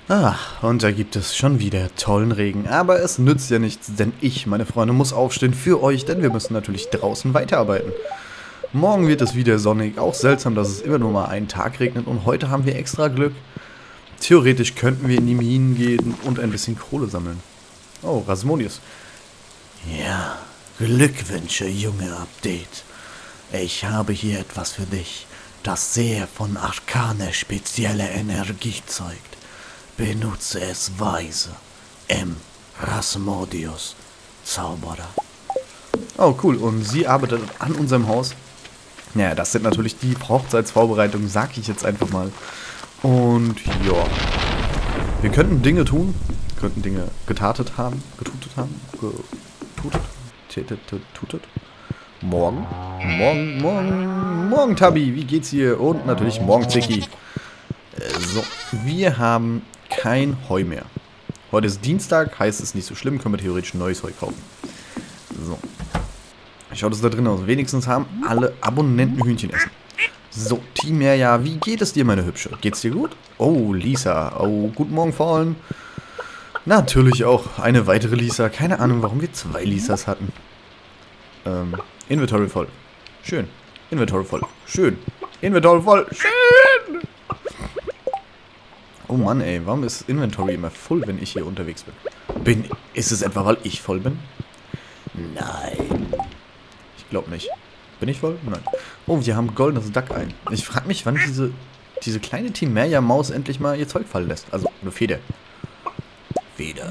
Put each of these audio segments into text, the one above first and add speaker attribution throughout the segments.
Speaker 1: Und da gibt es schon wieder tollen Regen. Aber es nützt ja nichts, denn ich, meine Freunde, muss aufstehen für euch, denn wir müssen natürlich draußen weiterarbeiten. Morgen wird es wieder sonnig. Auch seltsam, dass es immer nur mal einen Tag regnet. Und heute haben wir extra Glück. Theoretisch könnten wir in die Minen gehen und ein bisschen Kohle sammeln. Oh, Rasmodius.
Speaker 2: Ja, Glückwünsche, junge Update. Ich habe hier etwas für dich, das sehr von Arkane spezielle Energie zeugt. Benutze es weise. M. Rasmodius, Zauberer.
Speaker 1: Oh, cool. Und sie arbeitet an unserem Haus. Naja, das sind natürlich die Hochzeitsvorbereitungen, sag ich jetzt einfach mal. Und ja, wir könnten Dinge tun, könnten Dinge getutet haben. Morgen, Tabi, wie geht's hier? Und natürlich morgen, Zicki. So, wir haben kein Heu mehr. Heute ist Dienstag, heißt es nicht so schlimm, können wir theoretisch neues Heu kaufen. So. Schaut es da drin aus. Wenigstens haben alle Abonnenten Hühnchen essen. So, Team Merja, wie geht es dir, meine Hübsche? Geht's dir gut? Oh, Lisa. Oh, guten Morgen, Fallen. Natürlich auch eine weitere Lisa. Keine Ahnung, warum wir zwei Lisas hatten. Inventory voll. Schön. Inventory voll. Schön. Inventory voll. Schön. Oh Mann, ey. Warum ist Inventory immer voll, wenn ich hier unterwegs bin? Ist es etwa, weil ich voll bin?
Speaker 2: Nein.
Speaker 1: Ich glaube nicht. Bin ich voll? Nein. Oh, wir haben goldenes Duck-Ei. Ich frage mich, wann diese kleine Team Merja-Maus endlich mal ihr Zeug fallen lässt. Also, eine Feder.
Speaker 2: Wieder.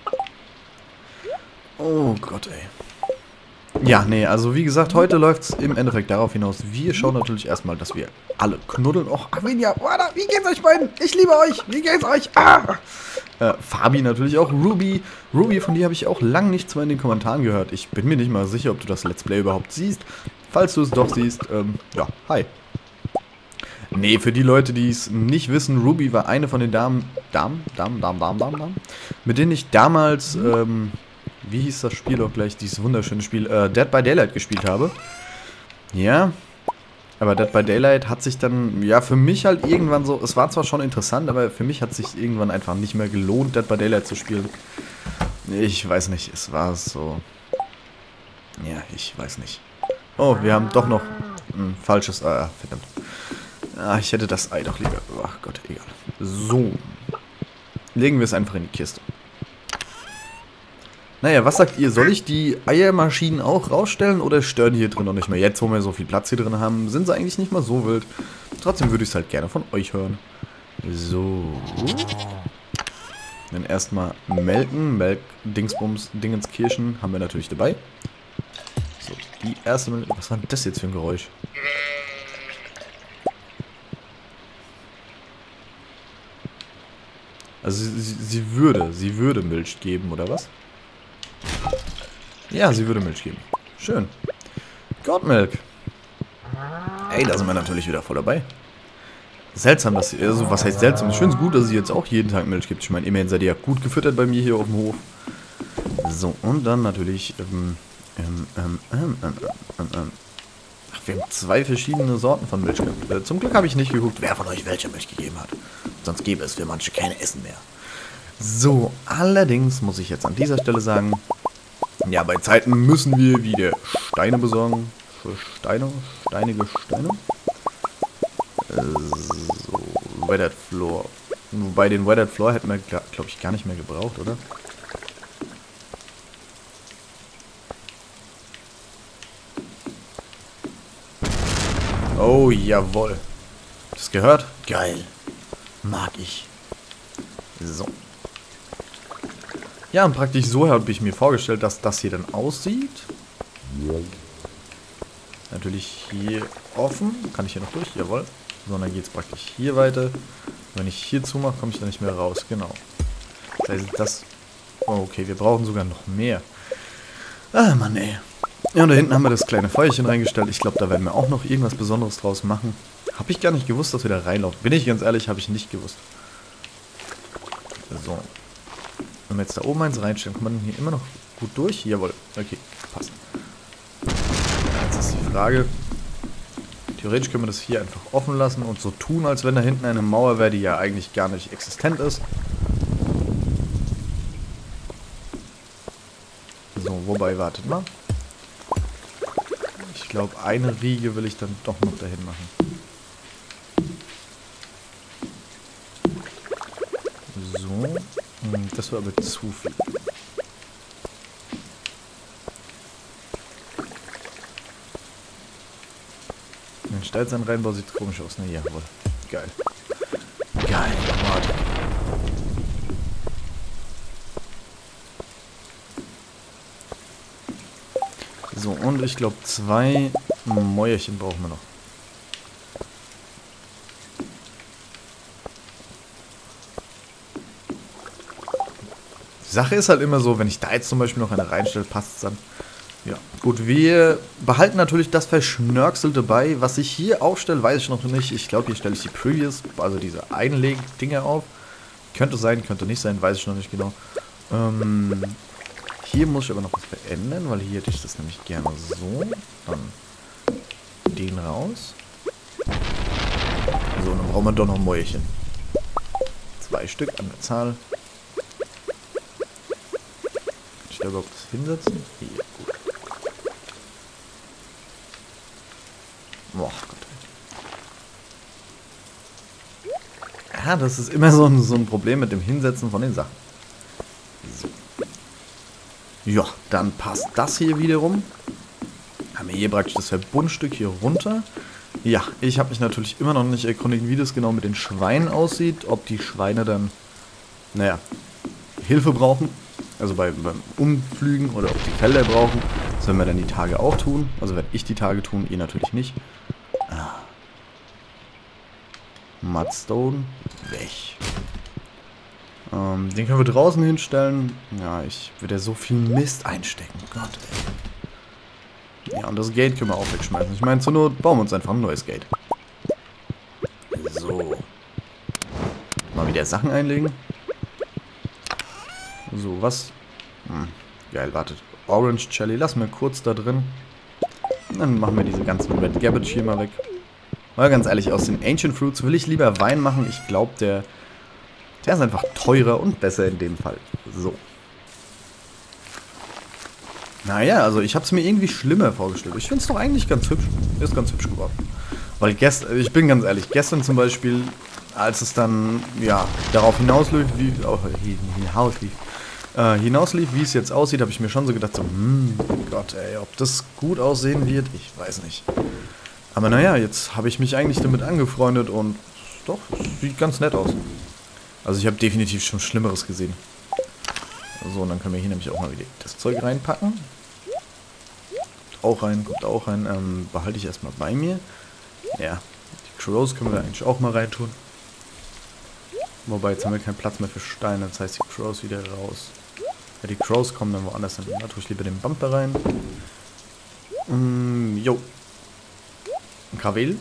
Speaker 1: Oh Gott, ey. Ja, nee, also wie gesagt, heute läuft es im Endeffekt darauf hinaus. Wir schauen natürlich erstmal, dass wir alle knuddeln. Och, Arminia, Wada, wie geht's euch beiden? Ich liebe euch. Wie geht's euch? Fabi natürlich auch. Ruby, von dir habe ich auch lang nichts mehr in den Kommentaren gehört. Ich bin mir nicht mal sicher, ob du das Let's Play überhaupt siehst. Falls du es doch siehst, ja, hi. Nee, für die Leute, die es nicht wissen, Ruby war eine von den Damen, mit denen ich damals, wie hieß das Spiel auch gleich, dieses wunderschöne Spiel, Dead by Daylight gespielt habe. Ja, aber Dead by Daylight hat sich dann, ja, für mich halt irgendwann so, es war zwar schon interessant, aber für mich hat sich irgendwann einfach nicht mehr gelohnt, Dead by Daylight zu spielen. Ich weiß nicht, es war so, ja, ich weiß nicht. Oh, wir haben doch noch ein falsches, verdammt. Ah, ich hätte das Ei doch lieber, ach Gott, egal. So, legen wir es einfach in die Kiste. Naja, was sagt ihr? Soll ich die Eiermaschinen auch rausstellen oder stören die hier drin noch nicht mehr? Jetzt, wo wir so viel Platz hier drin haben, sind sie eigentlich nicht mal so wild. Trotzdem würde ich es halt gerne von euch hören. So. Dann erstmal melken. Dingsbums, Dingenskirchen haben wir natürlich dabei. So, die erste Milch. Was war denn das jetzt für ein Geräusch? Also sie würde Milch geben, oder was? Ja, sie würde Milch geben. Schön. Goldmilk. Ey, da sind wir natürlich wieder voll dabei. Seltsam, dass sie, also was heißt seltsam? Ich finde es gut, dass sie jetzt auch jeden Tag Milch gibt. Ich meine, immerhin seid ihr ja gut gefüttert bei mir hier auf dem Hof. So, und dann natürlich, ach, wir haben zwei verschiedene Sorten von Milch gehabt. Zum Glück habe ich nicht geguckt, wer von euch welche Milch gegeben hat. Sonst gäbe es für manche kein Essen mehr. So, allerdings muss ich jetzt an dieser Stelle sagen, ja, bei Zeiten müssen wir wieder Steine besorgen. Für steinige Steine. So, Weathered Floor. Wobei den Weathered Floor hätten wir, glaube ich, gar nicht mehr gebraucht, oder? Oh, jawohl. Das gehört?
Speaker 2: Geil. Mag ich.
Speaker 1: So. Ja, und praktisch so habe ich mir vorgestellt, dass das hier dann aussieht. Natürlich hier offen. Kann ich hier noch durch? Jawohl. So, und dann geht es praktisch hier weiter. Wenn ich hier zumache, komme ich da nicht mehr raus. Genau. Das heißt, das... Oh, okay, wir brauchen sogar noch mehr. Ah, Mann, ey. Ja, und da hinten haben wir das kleine Feuerchen reingestellt. Ich glaube, da werden wir auch noch irgendwas Besonderes draus machen. Habe ich gar nicht gewusst, dass wir da reinlaufen. Bin ich ganz ehrlich, habe ich nicht gewusst. So. Wenn wir jetzt da oben eins reinstellen, kann man hier immer noch gut durch? Jawohl. Okay, passt. Jetzt ist die Frage. Theoretisch können wir das hier einfach offen lassen und so tun, als wenn da hinten eine Mauer wäre, die ja eigentlich gar nicht existent ist. So, wobei, wartet mal. Ich glaube, eine Riege will ich dann doch noch dahin machen. So. Das war aber zu viel. Ein Steinreinbau sieht komisch aus, ne? Jawohl. Geil. Geil, warte. So, und ich glaube 2 Mäuerchen brauchen wir noch. Die Sache ist halt immer so, wenn ich da jetzt zum Beispiel noch eine reinstelle, passt es dann. Ja, gut, wir behalten natürlich das Verschnörkelte bei. Was ich hier aufstelle, weiß ich noch nicht. Ich glaube, hier stelle ich die Previous, also diese Einleg-Dinge auf. Könnte sein, könnte nicht sein, weiß ich noch nicht genau. Hier muss ich aber noch was verändern, weil hier hätte ich das nämlich gerne so. Dann den raus. So, dann brauchen wir doch noch ein Mäuerchen. 2 Stück an der Zahl. Kann ich da überhaupt das hinsetzen? Hier, gut. Boah, Gott. Ja, das ist immer so ein Problem mit dem Hinsetzen von den Sachen. So. Ja, dann passt das hier wiederum. Haben wir hier praktisch das Verbundstück hier runter. Ja, ich habe mich natürlich immer noch nicht erkundigt, wie das genau mit den Schweinen aussieht. Ob die Schweine dann, naja, Hilfe brauchen. Also beim Umflügen oder ob die Felder brauchen. Das werden wir dann die Tage auch tun. Also werde ich die Tage tun, ihr natürlich nicht. Mudstone, weg. Den können wir draußen hinstellen. Ja, ich würde ja so viel Mist einstecken. Gott, ey. Ja, und das Gate können wir auch wegschmeißen. Ich meine, zur Not bauen wir uns einfach ein neues Gate. So. Mal wieder Sachen einlegen. So, was? Geil, wartet. Orange Jelly, lassen wir kurz da drin. Dann machen wir diese ganzen Red Cabbage hier mal weg. Mal ganz ehrlich, aus den Ancient Fruits will ich lieber Wein machen. Ich glaube, der ist einfach teurer und besser in dem Fall. So. Naja, also ich habe es mir irgendwie schlimmer vorgestellt. Ich finde es doch eigentlich ganz hübsch. Ist ganz hübsch geworden. Weil gestern, ich bin ganz ehrlich, gestern zum Beispiel, als es dann, ja, darauf hinauslief, wie es jetzt aussieht, habe ich mir schon so gedacht, so, Gott, ey, ob das gut aussehen wird, ich weiß nicht. Aber naja, jetzt habe ich mich eigentlich damit angefreundet und doch, es sieht ganz nett aus. Also ich habe definitiv schon Schlimmeres gesehen. So, und dann können wir hier nämlich auch mal wieder das Zeug reinpacken. Kommt auch rein. Behalte ich erstmal bei mir. Ja, die Crows können wir eigentlich auch mal reintun. Wobei, jetzt haben wir keinen Platz mehr für Steine, das heißt die Crows wieder raus. Ja, die Crows kommen dann woanders hin. Da tue ich lieber den Bumper rein. Jo. Gravel.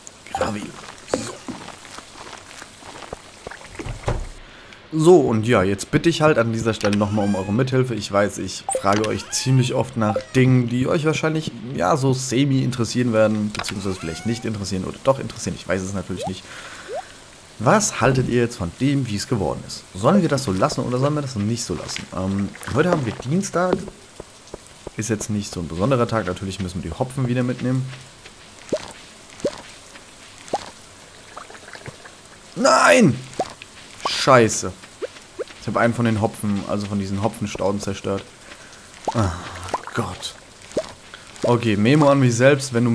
Speaker 1: So, und ja, jetzt bitte ich halt an dieser Stelle nochmal um eure Mithilfe. Ich weiß, ich frage euch ziemlich oft nach Dingen, die euch wahrscheinlich, ja, so semi interessieren werden, beziehungsweise vielleicht nicht interessieren oder doch interessieren. Ich weiß es natürlich nicht. Was haltet ihr jetzt von dem, wie es geworden ist? Sollen wir das so lassen oder sollen wir das nicht so lassen? Heute haben wir Dienstag. Ist jetzt nicht so ein besonderer Tag. Natürlich müssen wir die Hopfen wieder mitnehmen. Nein! Scheiße. Ich habe einen von den Hopfen, also von diesen Hopfenstauden zerstört. Oh Gott. Okay, Memo an mich selbst, wenn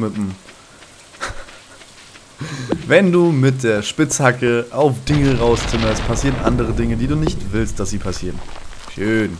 Speaker 1: du mit der Spitzhacke auf Dinge rauszimmerst, passieren andere Dinge, die du nicht willst, dass sie passieren. Schön.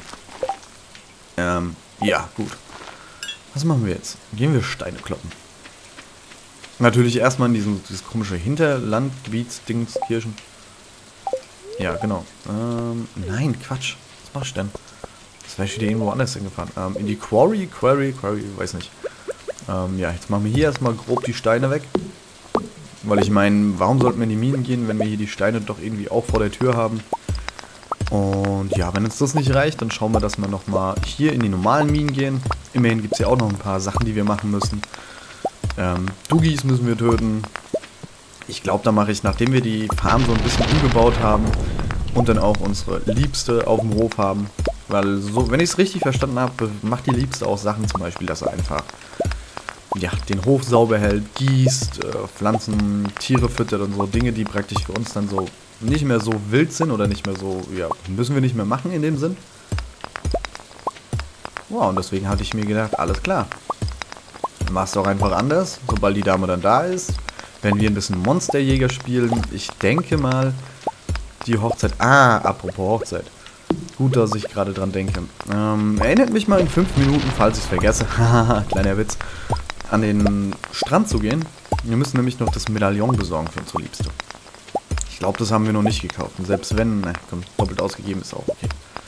Speaker 1: Ja, gut. Was machen wir jetzt? Gehen wir Steine kloppen. Natürlich erstmal in dieses komische Hinterlandgebiets-Dings, Kirchen. Ja, genau. Nein, Quatsch. Was mach ich denn? Das wäre ich wieder irgendwo anders hingefahren. In die Quarry, weiß nicht. Ja, jetzt machen wir hier erstmal grob die Steine weg. Weil ich meine, warum sollten wir in die Minen gehen, wenn wir hier die Steine doch irgendwie auch vor der Tür haben? Und ja, wenn uns das nicht reicht, dann schauen wir, dass wir nochmal hier in die normalen Minen gehen. Immerhin gibt es ja auch noch ein paar Sachen, die wir machen müssen. Duggies müssen wir töten. Ich glaube, da mache ich, nachdem wir die Farm so ein bisschen umgebaut haben und dann auch unsere Liebste auf dem Hof haben, Weil, so, wenn ich es richtig verstanden habe, macht die Liebste auch Sachen, zum Beispiel, dass er einfach ja, den Hof sauber hält, gießt, Pflanzen, Tiere füttert und so. Dinge, die praktisch für uns dann so nicht mehr so wild sind oder nicht mehr so, ja, müssen wir nicht mehr machen in dem Sinn. Wow, und deswegen hatte ich mir gedacht, alles klar. Mach's doch einfach anders, sobald die Dame dann da ist. Wenn wir ein bisschen Monsterjäger spielen, ich denke mal, die Hochzeit, apropos Hochzeit. Gut, dass ich gerade dran denke. Erinnert mich mal in 5 Minuten, falls ich es vergesse, haha, kleiner Witz, an den Strand zu gehen. Wir müssen nämlich noch das Medaillon besorgen für unsere Liebste. Ich glaube, das haben wir noch nicht gekauft. Und selbst wenn, komm, doppelt ausgegeben ist auch okay.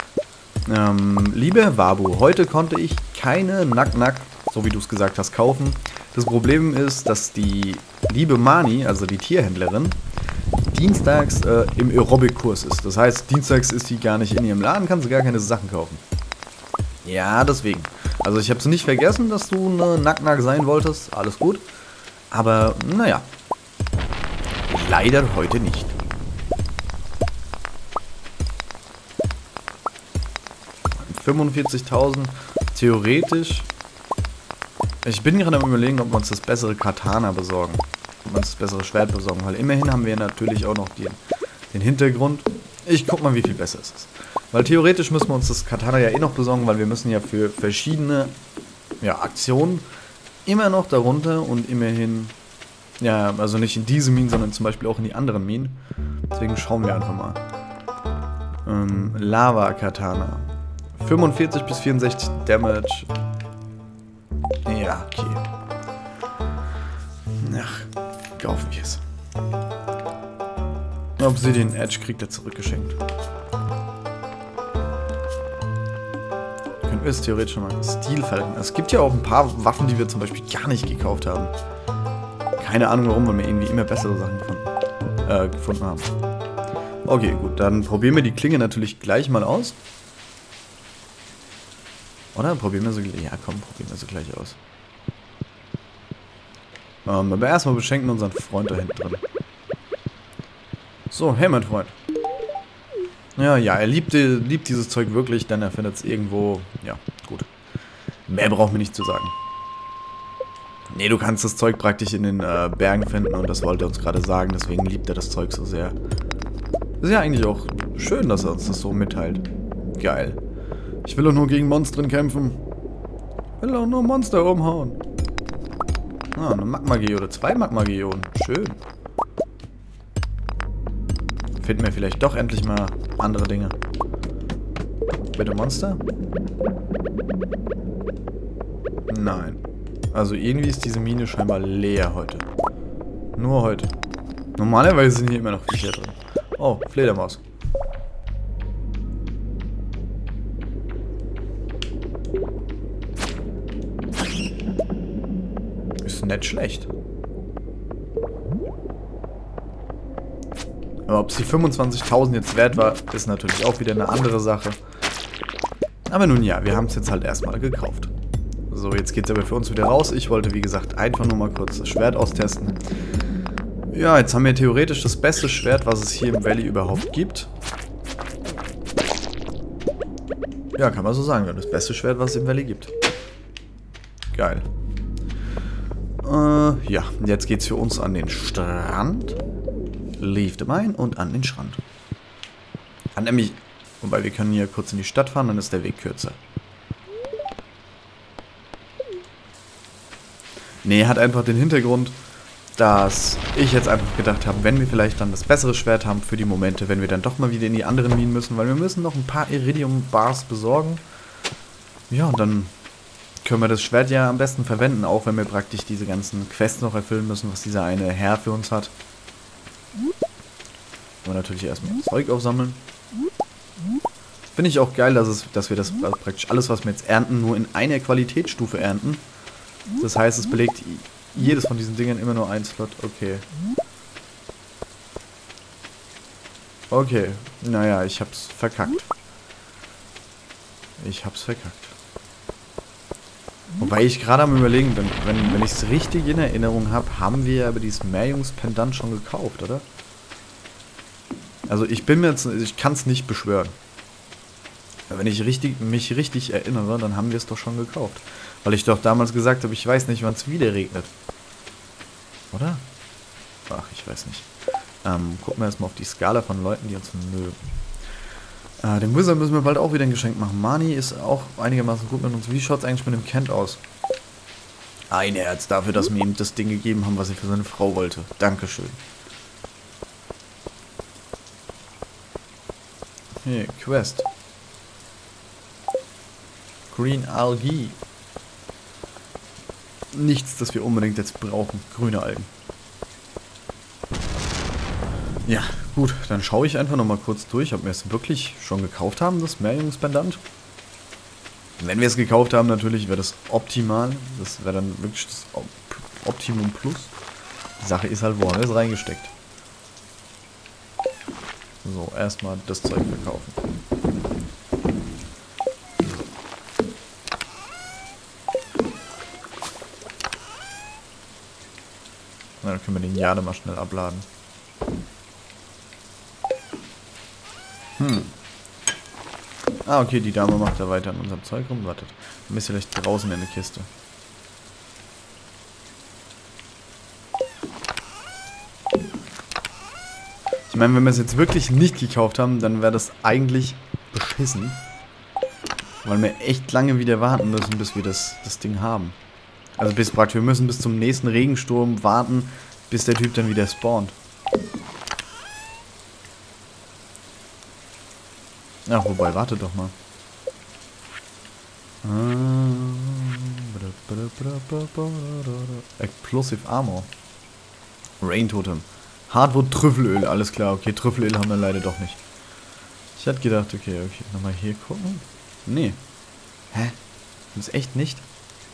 Speaker 1: Liebe Wabu, heute konnte ich keine Nack-Nack, so wie du es gesagt hast, kaufen. Das Problem ist, dass die liebe Mani, also die Tierhändlerin, dienstags im Aerobic-Kurs ist. Das heißt, dienstags ist sie gar nicht in ihrem Laden, kann sie gar keine Sachen kaufen. Ja, deswegen. Also ich habe es nicht vergessen, dass du eine Nack-Nack sein wolltest. Alles gut. Aber, naja. Leider heute nicht. $45.000 theoretisch. Ich bin gerade am Überlegen, ob wir uns das bessere Katana besorgen. Ob wir uns das bessere Schwert besorgen. Weil immerhin haben wir natürlich auch noch den Hintergrund. Ich guck mal, wie viel besser es ist. Weil theoretisch müssen wir uns das Katana ja eh noch besorgen, weil wir müssen ja für verschiedene Aktionen immer noch darunter und immerhin, ja, also nicht in diese Minen, sondern zum Beispiel auch in die anderen Minen. Deswegen schauen wir einfach mal. Lava-Katana. 45 bis 64 Damage. Ja, okay. Ach, kaufen wir es. Obsidian Edge kriegt er zurückgeschenkt. Können wir es theoretisch schon mal Stilfalten. Es gibt ja auch ein paar Waffen, die wir zum Beispiel gar nicht gekauft haben. Keine Ahnung warum, weil wir irgendwie immer bessere Sachen gefunden haben. Okay, gut, dann probieren wir die Klinge natürlich gleich mal aus. Oder? Probieren wir so gleich. Ja, komm, probieren wir so gleich aus. Aber erstmal beschenken unseren Freund da hinten drin. So, hey mein Freund. Ja, er liebt dieses Zeug wirklich, denn er findet es irgendwo, ja, gut. Mehr braucht mir nicht zu sagen. Nee, du kannst das Zeug praktisch in den Bergen finden und das wollte er uns gerade sagen, deswegen liebt er das Zeug so sehr. Ist ja eigentlich auch schön, dass er uns das so mitteilt. Geil. Ich will doch nur gegen Monstern kämpfen. Ich will auch nur Monster umhauen. Eine Magma-Geode oder 2 Magma-Geoden. Schön. Finden wir vielleicht doch endlich mal andere Dinge. Bitte Monster? Nein. Also irgendwie ist diese Mine scheinbar leer heute. Nur heute. Normalerweise sind hier immer noch Viecher drin. Oh, Fledermaus. Ist nicht schlecht. Aber ob es die 25.000 jetzt wert war, ist natürlich auch wieder eine andere Sache. Aber nun ja, wir haben es jetzt halt erstmal gekauft. So, jetzt geht es aber für uns wieder raus. Ich wollte, wie gesagt, einfach nur mal kurz das Schwert austesten. Ja, jetzt haben wir theoretisch das beste Schwert, was es hier im Valley überhaupt gibt. Ja, kann man so sagen. Wir haben das beste Schwert, was es im Valley gibt. Geil. Ja, jetzt geht's für uns an den Strand. Leave the mine und an den Strand. Wobei wir können hier kurz in die Stadt fahren, dann ist der Weg kürzer. Nee, hat einfach den Hintergrund, dass ich jetzt einfach gedacht habe, wenn wir vielleicht dann das bessere Schwert haben für die Momente, wenn wir dann doch mal wieder in die anderen Minen müssen, weil wir müssen noch ein paar Iridium-Bars besorgen. Ja, und dann können wir das Schwert ja am besten verwenden, auch wenn wir praktisch diese ganzen Quests noch erfüllen müssen, was dieser eine Herr für uns hat. Und natürlich erstmal Zeug aufsammeln. Finde ich auch geil, dass wir das praktisch alles, was wir jetzt ernten, nur in einer Qualitätsstufe ernten. Das heißt, es belegt jedes von diesen Dingen immer nur einen Slot. Okay. Okay. Naja, ich hab's verkackt. Wobei ich gerade am Überlegen bin, wenn ich es richtig in Erinnerung habe, haben wir aber dieses Meerjungspendant schon gekauft, oder? Also ich kann es nicht beschwören. Wenn ich mich richtig erinnere, dann haben wir es doch schon gekauft. Weil ich doch damals gesagt habe, ich weiß nicht, wann es wieder regnet. Oder? Ach, ich weiß nicht. Gucken wir erstmal auf die Skala von Leuten, die uns mögen. Dem Wizard müssen wir bald auch wieder ein Geschenk machen. Mani ist auch einigermaßen gut mit uns. Wie schaut es eigentlich mit dem Kent aus? Ein Herz dafür, dass wir ihm das Ding gegeben haben, was er für seine Frau wollte. Dankeschön. Hier, Quest. Green Algae. Nichts, das wir unbedingt jetzt brauchen. Grüne Algen. Ja, gut, dann schaue ich einfach nochmal kurz durch, ob wir es wirklich schon gekauft haben, das Meerjungspendant. Wenn wir es gekauft haben, natürlich wäre das optimal. Das wäre dann wirklich das Optimum Plus. Die Sache ist halt, wo haben wir es reingesteckt. So, erstmal das Zeug verkaufen. Na, dann können wir den Jade mal schnell abladen. Ah, okay, die Dame macht da weiter an unserem Zeug rum. Wartet. Dann ist vielleicht draußen in der Kiste. Ich meine, wenn wir es jetzt wirklich nicht gekauft haben, dann wäre das eigentlich beschissen. Weil wir echt lange wieder warten müssen, bis wir das Ding haben. Also bis praktisch, wir müssen bis zum nächsten Regensturm warten, bis der Typ dann wieder spawnt. Ja, wobei, warte doch mal. Explosive Armor. Rain Totem. Hardwood Trüffelöl, alles klar. Okay, Trüffelöl haben wir leider doch nicht. Ich hatte gedacht, okay. Nochmal hier gucken. Nee. Hä? Das ist echt nicht?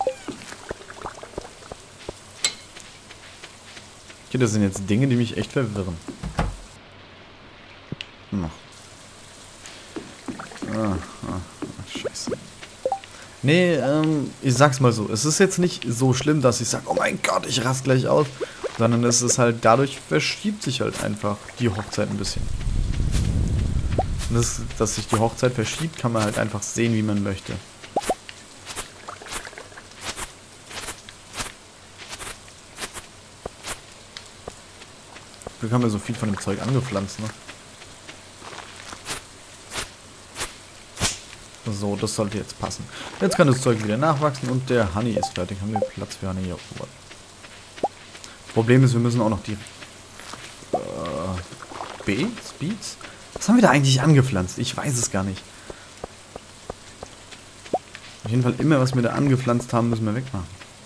Speaker 1: Okay, das sind jetzt Dinge, die mich echt verwirren. Scheiße. Nee, ich sag's mal so. Es ist jetzt nicht so schlimm, dass ich sage, oh mein Gott, ich raste gleich aus. Sondern es ist halt, dadurch verschiebt sich halt einfach die Hochzeit ein bisschen. Und dass sich die Hochzeit verschiebt, kann man halt einfach sehen, wie man möchte. Wir haben ja so viel von dem Zeug angepflanzt, ne? So, das sollte jetzt passen. Jetzt kann das Zeug wieder nachwachsen und der Honey ist fertig. Haben wir Platz für Honey hier oben. Problem ist, wir müssen auch noch die Beets? Was haben wir da eigentlich angepflanzt? Ich weiß es gar nicht. Auf jeden Fall immer, was wir da angepflanzt haben, müssen wir wegmachen.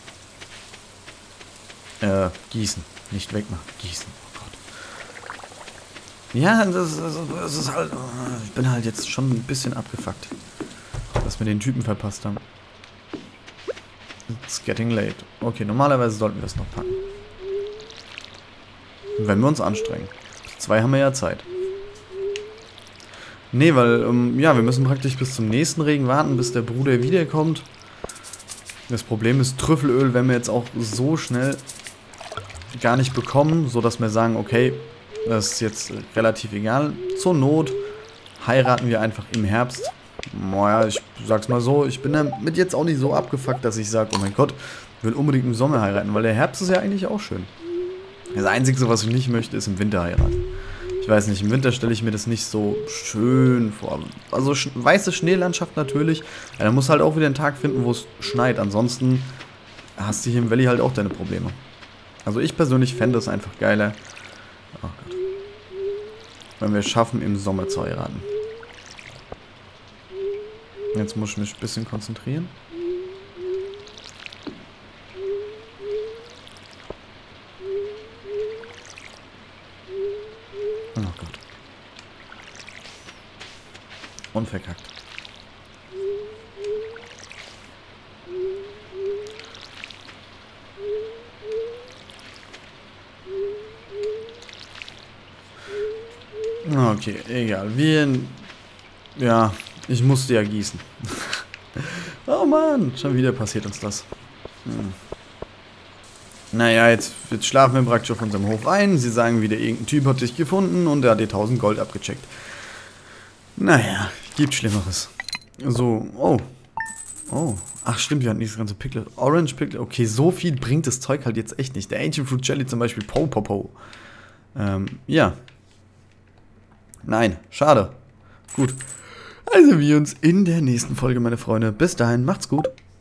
Speaker 1: Gießen. Nicht wegmachen. Gießen. Oh Gott. Ja, das ist halt... Ich bin halt jetzt schon ein bisschen abgefuckt, dass wir den Typen verpasst haben. It's getting late. Okay, normalerweise sollten wir es noch packen. Wenn wir uns anstrengen. 2 haben wir ja Zeit. Nee, weil, ja, wir müssen praktisch bis zum nächsten Regen warten, bis der Bruder wiederkommt. Das Problem ist, Trüffelöl werden wir jetzt auch so schnell gar nicht bekommen, sodass wir sagen, okay, das ist jetzt relativ egal. Zur Not heiraten wir einfach im Herbst. Naja, ich sag's mal so, ich bin damit jetzt auch nicht so abgefuckt, dass ich sage, oh mein Gott, ich will unbedingt im Sommer heiraten, weil der Herbst ist ja eigentlich auch schön. Das Einzige, was ich nicht möchte, ist im Winter heiraten. Ich weiß nicht, im Winter stelle ich mir das nicht so schön vor. Also weiße Schneelandschaft natürlich, ja, dann musst du halt auch wieder einen Tag finden, wo es schneit. Ansonsten hast du hier im Valley halt auch deine Probleme. Also ich persönlich fände es einfach geiler, oh Gott, wenn wir es schaffen, im Sommer zu heiraten. Jetzt muss ich mich ein bisschen konzentrieren. Oh Gott. Und verkackt. Okay, egal. Ja, ich musste ja gießen. Oh Mann, schon wieder passiert uns das. Naja, jetzt schlafen wir praktisch auf unserem Hof ein. Sie sagen wieder, irgendein Typ hat dich gefunden und er hat dir 1000 Gold abgecheckt. Naja, gibt Schlimmeres. So, oh. Oh. Ach stimmt, wir hatten dieses ganze Pickle. Orange Pickle. Okay, so viel bringt das Zeug halt jetzt echt nicht. Der Ancient Fruit Jelly zum Beispiel. Po. Ja. Nein, schade. Gut. Also wir uns in der nächsten Folge, meine Freunde. Bis dahin, macht's gut.